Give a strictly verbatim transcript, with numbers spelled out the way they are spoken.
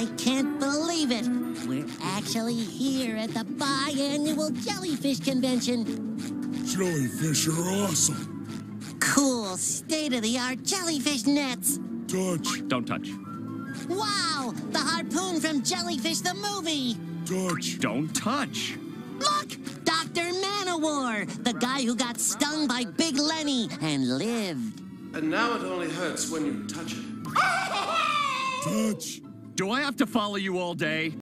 I can't believe it. We're actually here at the biannual jellyfish convention. Jellyfish are awesome. Cool, state-of-the-art jellyfish nets. Touch. Don't touch. Wow, the harpoon from Jellyfish the movie. Touch. Don't touch. Look, Doctor Manowar, the guy who got stung by Big Lenny and lived. And now it only hurts when you touch it. Touch. Do I have to follow you all day?